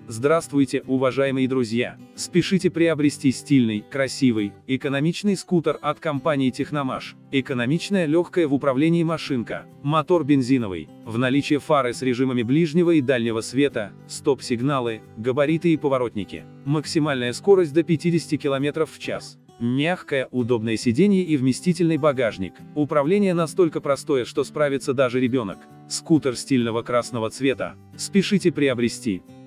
Здравствуйте, уважаемые друзья! Спешите приобрести стильный, красивый, экономичный скутер от компании Техномаш. Экономичная, легкая в управлении машинка. Мотор бензиновый. В наличии фары с режимами ближнего и дальнего света, стоп-сигналы, габариты и поворотники. Максимальная скорость до 50 км в час. Мягкое, удобное сиденье и вместительный багажник. Управление настолько простое, что справится даже ребенок. Скутер стильного красного цвета. Спешите приобрести.